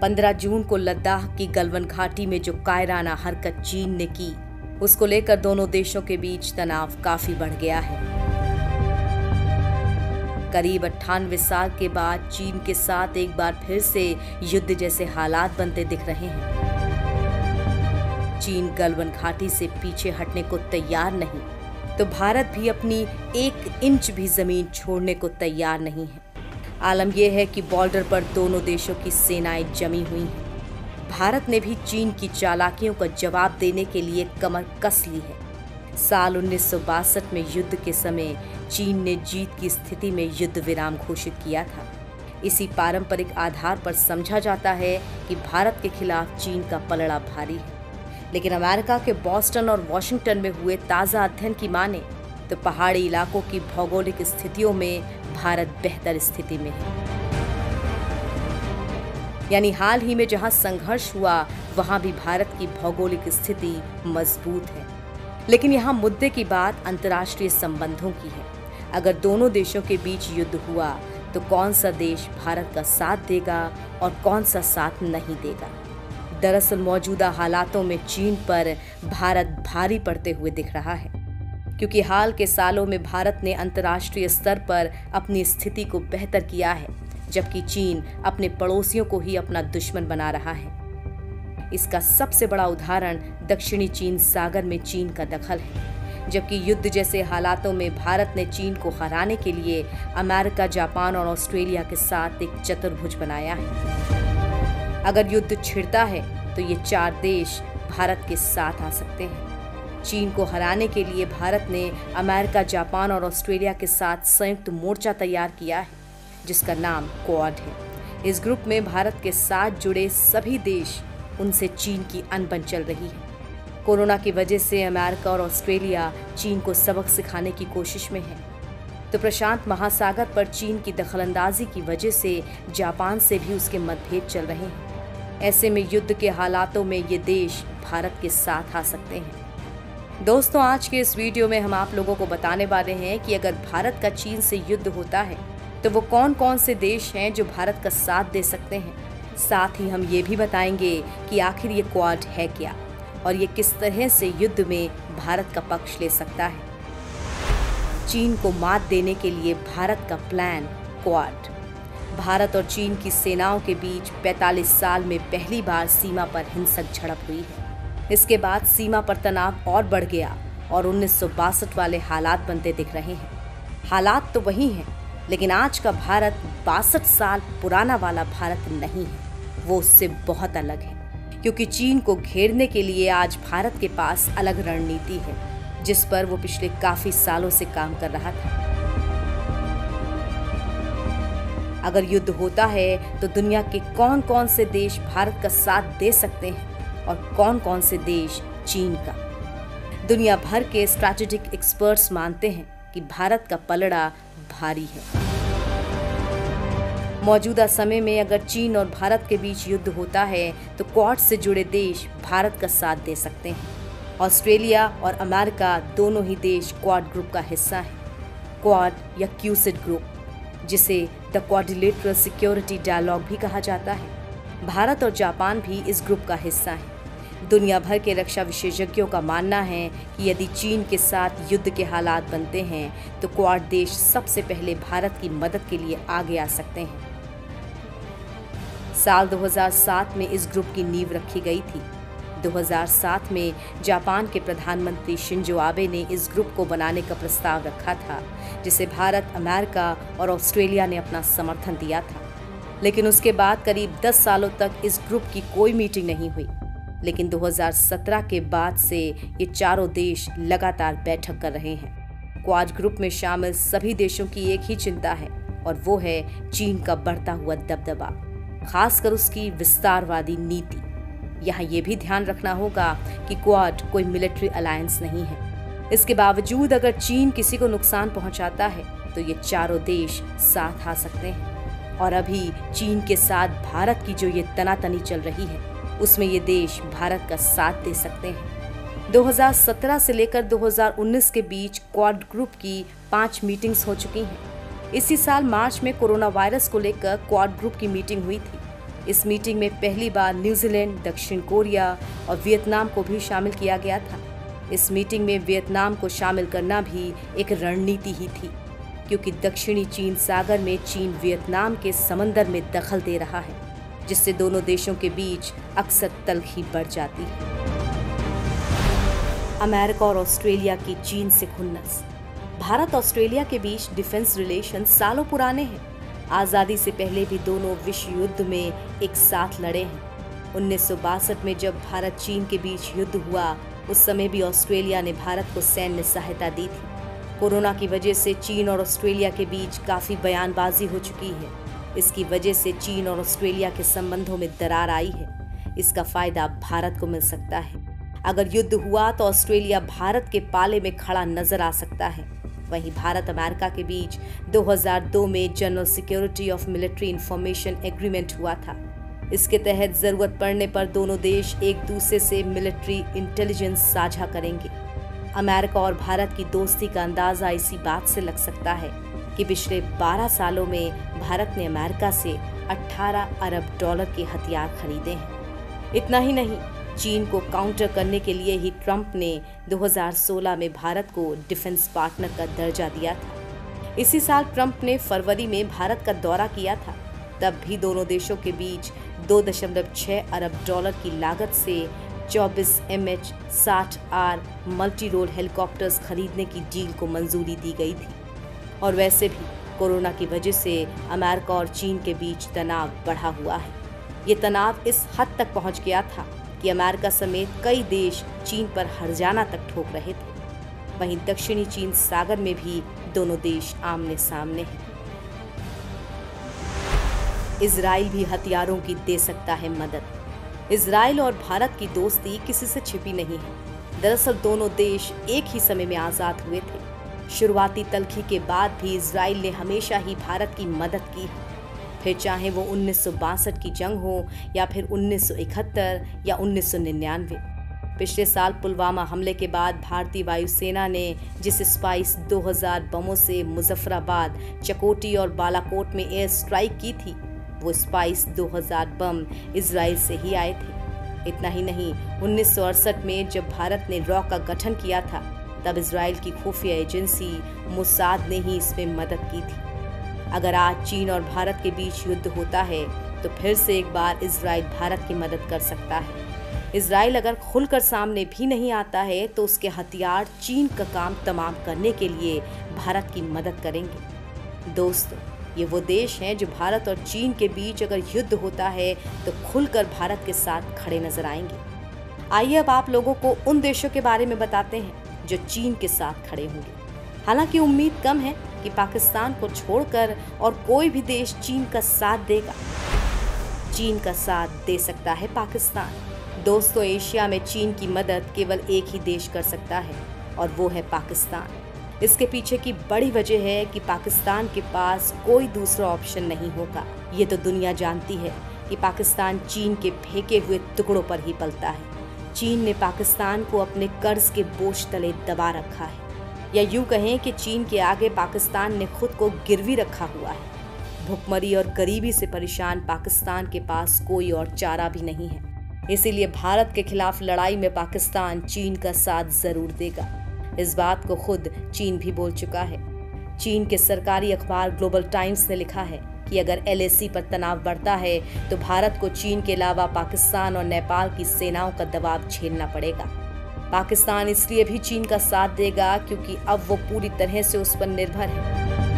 15 जून को लद्दाख की गलवान घाटी में जो कायराना हरकत चीन ने की, उसको लेकर दोनों देशों के बीच तनाव काफी बढ़ गया है। करीब 98 साल के बाद चीन के साथ एक बार फिर से युद्ध जैसे हालात बनते दिख रहे हैं। चीन गलवान घाटी से पीछे हटने को तैयार नहीं, तो भारत भी अपनी 1 इंच भी जमीन छोड़ने को तैयार नहीं है। आलम यह है कि बॉर्डर पर दोनों देशों की सेनाएं जमी हुई हैं। भारत ने भी चीन की चालाकियों का जवाब देने के लिए कमर कस ली है। साल 1962 में युद्ध के समय चीन ने जीत की स्थिति में युद्ध विराम घोषित किया था। इसी पारंपरिक आधार पर समझा जाता है कि भारत के खिलाफ चीन का पलड़ा भारी है। लेकिन अमेरिका के बॉस्टन और वॉशिंगटन में हुए ताज़ा अध्ययन की माने तो पहाड़ी इलाकों की भौगोलिक स्थितियों में भारत बेहतर स्थिति में है। यानी हाल ही में जहां संघर्ष हुआ वहां भी भारत की भौगोलिक स्थिति मजबूत है। लेकिन यहाँ मुद्दे की बात अंतर्राष्ट्रीय संबंधों की है। अगर दोनों देशों के बीच युद्ध हुआ तो कौन सा देश भारत का साथ देगा और कौन सा साथ नहीं देगा। दरअसल मौजूदा हालातों में चीन पर भारत भारी पड़ते हुए दिख रहा है, क्योंकि हाल के सालों में भारत ने अंतर्राष्ट्रीय स्तर पर अपनी स्थिति को बेहतर किया है, जबकि चीन अपने पड़ोसियों को ही अपना दुश्मन बना रहा है। इसका सबसे बड़ा उदाहरण दक्षिणी चीन सागर में चीन का दखल है। जबकि युद्ध जैसे हालातों में भारत ने चीन को हराने के लिए अमेरिका, जापान और ऑस्ट्रेलिया के साथ एक चतुर्भुज बनाया है। अगर युद्ध छिड़ता है तो ये 4 देश भारत के साथ आ सकते हैं। चीन को हराने के लिए भारत ने अमेरिका, जापान और ऑस्ट्रेलिया के साथ संयुक्त मोर्चा तैयार किया है, जिसका नाम क्वाड है। इस ग्रुप में भारत के साथ जुड़े सभी देश, उनसे चीन की अनबन चल रही है। कोरोना की वजह से अमेरिका और ऑस्ट्रेलिया चीन को सबक सिखाने की कोशिश में है, तो प्रशांत महासागर पर चीन की दखलंदाजी की वजह से जापान से भी उसके मतभेद चल रहे हैं। ऐसे में युद्ध के हालातों में ये देश भारत के साथ आ सकते हैं। दोस्तों, आज के इस वीडियो में हम आप लोगों को बताने वाले हैं कि अगर भारत का चीन से युद्ध होता है तो वो कौन कौन से देश हैं जो भारत का साथ दे सकते हैं। साथ ही हम ये भी बताएंगे कि आखिर ये क्वाड है क्या और ये किस तरह से युद्ध में भारत का पक्ष ले सकता है। चीन को मात देने के लिए भारत का प्लान क्वाड। भारत और चीन की सेनाओं के बीच 45 साल में पहली बार सीमा पर हिंसक झड़प हुई है। इसके बाद सीमा पर तनाव और बढ़ गया और 1962 वाले हालात बनते दिख रहे हैं। हालात तो वही हैं, लेकिन आज का भारत 62 साल पुराना वाला भारत नहीं है। वो उससे बहुत अलग है, क्योंकि चीन को घेरने के लिए आज भारत के पास अलग रणनीति है, जिस पर वो पिछले काफी सालों से काम कर रहा था। अगर युद्ध होता है तो दुनिया के कौन कौन से देश भारत का साथ दे सकते हैं और कौन कौन से देश चीन का। दुनिया भर के स्ट्रैटेजिक एक्सपर्ट्स मानते हैं कि भारत का पलड़ा भारी है। मौजूदा समय में अगर चीन और भारत के बीच युद्ध होता है तो क्वाड से जुड़े देश भारत का साथ दे सकते हैं। ऑस्ट्रेलिया और अमेरिका दोनों ही देश क्वाड ग्रुप का हिस्सा हैं। क्वाड या क्यूसिड ग्रुप, जिसे द क्वाड्रिलेटरल सिक्योरिटी डायलॉग भी कहा जाता है। भारत और जापान भी इस ग्रुप का हिस्सा है। दुनिया भर के रक्षा विशेषज्ञों का मानना है कि यदि चीन के साथ युद्ध के हालात बनते हैं तो क्वाड देश सबसे पहले भारत की मदद के लिए आगे आ सकते हैं। साल 2007 में इस ग्रुप की नींव रखी गई थी। 2007 में जापान के प्रधानमंत्री शिंजो आबे ने इस ग्रुप को बनाने का प्रस्ताव रखा था, जिसे भारत, अमेरिका और ऑस्ट्रेलिया ने अपना समर्थन दिया था। लेकिन उसके बाद करीब 10 सालों तक इस ग्रुप की कोई मीटिंग नहीं हुई। लेकिन 2017 के बाद से ये चारों देश लगातार बैठक कर रहे हैं। क्वाड ग्रुप में शामिल सभी देशों की एक ही चिंता है, और वो है चीन का बढ़ता हुआ दबदबा, खासकर उसकी विस्तारवादी नीति। यहाँ ये भी ध्यान रखना होगा कि क्वाड कोई मिलिट्री अलायंस नहीं है। इसके बावजूद अगर चीन किसी को नुकसान पहुंचाता है तो ये चारों देश साथ आ सकते हैं। और अभी चीन के साथ भारत की जो ये तनातनी चल रही है, उसमें ये देश भारत का साथ दे सकते हैं। 2017 से लेकर 2019 के बीच क्वाड ग्रुप की 5 मीटिंग्स हो चुकी हैं। इसी साल मार्च में कोरोना वायरस को लेकर क्वाड ग्रुप की मीटिंग हुई थी। इस मीटिंग में पहली बार न्यूजीलैंड, दक्षिण कोरिया और वियतनाम को भी शामिल किया गया था। इस मीटिंग में वियतनाम को शामिल करना भी एक रणनीति ही थी, क्योंकि दक्षिणी चीन सागर में चीन वियतनाम के समंदर में दखल दे रहा है, जिससे दोनों देशों के बीच अक्सर तलखी बढ़ जाती है। अमेरिका और ऑस्ट्रेलिया की चीन से खुन्नस। भारत ऑस्ट्रेलिया के बीच डिफेंस रिलेशन सालों पुराने हैं। आज़ादी से पहले भी दोनों विश्व युद्ध में एक साथ लड़े हैं। 1962 में जब भारत चीन के बीच युद्ध हुआ, उस समय भी ऑस्ट्रेलिया ने भारत को सैन्य सहायता दी थी। कोरोना की वजह से चीन और ऑस्ट्रेलिया के बीच काफ़ी बयानबाजी हो चुकी है। इसकी वजह से चीन और ऑस्ट्रेलिया के संबंधों में दरार आई है। इसका फायदा भारत को मिल सकता है। अगर युद्ध हुआ तो ऑस्ट्रेलिया भारत के पाले में खड़ा नजर आ सकता है। वहीं भारत अमेरिका के बीच 2002 में general security of military information agreement हुआ था। इसके तहत जरूरत पड़ने पर दोनों देश एक दूसरे से मिलिट्री इंटेलिजेंस साझा करेंगे। अमेरिका और भारत की दोस्ती का अंदाजा इसी बात से लग सकता है कि पिछले 12 सालों में भारत ने अमेरिका से 18 अरब डॉलर के हथियार खरीदे हैं। इतना ही नहीं, चीन को काउंटर करने के लिए ही ट्रंप ने 2016 में भारत को डिफेंस पार्टनर का दर्जा दिया था। इसी साल ट्रंप ने फरवरी में भारत का दौरा किया था। तब भी दोनों देशों के बीच 2.6 अरब डॉलर की लागत से 24 MH-60R मल्टी रोल हेलीकॉप्टर्स खरीदने की डील को मंजूरी दी गई थी। और वैसे भी कोरोना की वजह से अमेरिका और चीन के बीच तनाव बढ़ा हुआ है। ये तनाव इस हद तक पहुंच गया था कि अमेरिका समेत कई देश चीन पर हर्जाना तक ठोक रहे थे। वहीं दक्षिणी चीन सागर में भी दोनों देश आमने सामने हैं। इजराइल भी हथियारों की दे सकता है मदद। इजराइल और भारत की दोस्ती किसी से छिपी नहीं है। दरअसल दोनों देश एक ही समय में आजाद हुए थे। शुरुआती तलखी के बाद भी इजराइल ने हमेशा ही भारत की मदद की है, फिर चाहे वो 1962 की जंग हो या फिर 1971 या 1999। पिछले साल पुलवामा हमले के बाद भारतीय वायुसेना ने जिस स्पाइस 2000 बमों से मुजफ्फराबाद, चकोटी और बालाकोट में एयर स्ट्राइक की थी, वो स्पाइस 2000 बम इजराइल से ही आए थे। इतना ही नहीं, 1968 में जब भारत ने रॉ का गठन किया था, तब इजराइल की खुफिया एजेंसी मोसाद ने ही इसमें मदद की थी। अगर आज चीन और भारत के बीच युद्ध होता है तो फिर से एक बार इजराइल भारत की मदद कर सकता है। इजराइल अगर खुलकर सामने भी नहीं आता है तो उसके हथियार चीन का काम तमाम करने के लिए भारत की मदद करेंगे। दोस्तों, ये वो देश हैं जो भारत और चीन के बीच अगर युद्ध होता है तो खुलकर भारत के साथ खड़े नजर आएंगे। आइए अब आप लोगों को उन देशों के बारे में बताते हैं जो चीन के साथ खड़े होंगे। हालांकि उम्मीद कम है कि पाकिस्तान को छोड़कर और कोई भी देश चीन का साथ देगा। चीन का साथ दे सकता है पाकिस्तान। दोस्तों, एशिया में चीन की मदद केवल एक ही देश कर सकता है और वो है पाकिस्तान। इसके पीछे की बड़ी वजह है कि पाकिस्तान के पास कोई दूसरा ऑप्शन नहीं होगा। ये तो दुनिया जानती है कि पाकिस्तान चीन के फेंके हुए टुकड़ों पर ही पलता है। चीन ने पाकिस्तान को अपने कर्ज के बोझ तले दबा रखा है, या यूं कहें कि चीन के आगे पाकिस्तान ने खुद को गिरवी रखा हुआ है। भुखमरी और गरीबी से परेशान पाकिस्तान के पास कोई और चारा भी नहीं है। इसीलिए भारत के खिलाफ लड़ाई में पाकिस्तान चीन का साथ जरूर देगा। इस बात को खुद चीन भी बोल चुका है। चीन के सरकारी अखबार ग्लोबल टाइम्स ने लिखा है कि अगर LAC पर तनाव बढ़ता है तो भारत को चीन के अलावा पाकिस्तान और नेपाल की सेनाओं का दबाव झेलना पड़ेगा। पाकिस्तान इसलिए भी चीन का साथ देगा क्योंकि अब वो पूरी तरह से उस पर निर्भर है।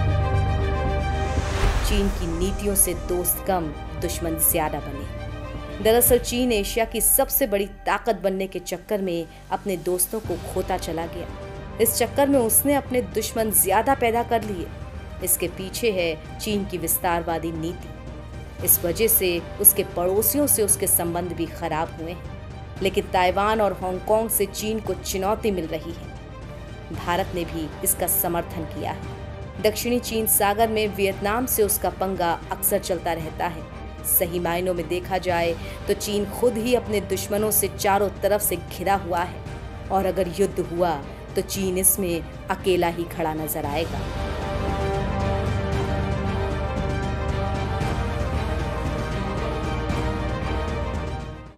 चीन की नीतियों से दोस्त कम, दुश्मन ज्यादा बने। दरअसल चीन एशिया की सबसे बड़ी ताकत बनने के चक्कर में अपने दोस्तों को खोता चला गया। इस चक्कर में उसने अपने दुश्मन ज्यादा पैदा कर लिए। इसके पीछे है चीन की विस्तारवादी नीति। इस वजह से उसके पड़ोसियों से उसके संबंध भी खराब हुए हैं। लेकिन ताइवान और हांगकांग से चीन को चुनौती मिल रही है। भारत ने भी इसका समर्थन किया है। दक्षिणी चीन सागर में वियतनाम से उसका पंगा अक्सर चलता रहता है। सही मायनों में देखा जाए तो चीन खुद ही अपने दुश्मनों से चारों तरफ से घिरा हुआ है और अगर युद्ध हुआ तो चीन इसमें अकेला ही खड़ा नजर आएगा।